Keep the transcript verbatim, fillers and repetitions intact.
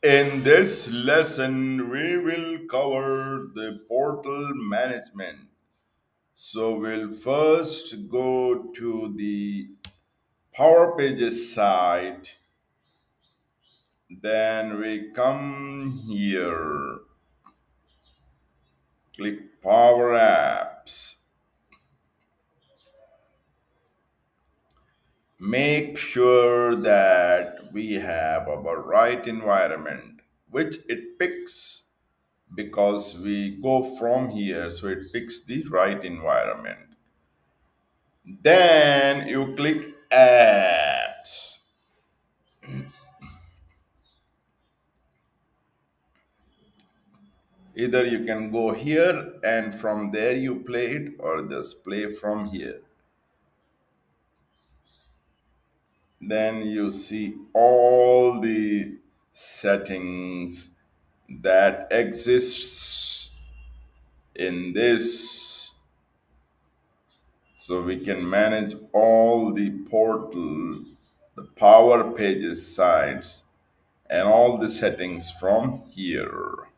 In this lesson, we will cover the portal management. So, we'll first go to the Power Pages site, then we come here, click Power Apps. Make sure that we have our right environment, which it picks because we go from here, so it picks the right environment. Then you click apps. Either you can go here and from there you play it, or just play from here. Then you see all the settings that exists in this, so we can manage all the portal, the Power Pages sites, and all the settings from here.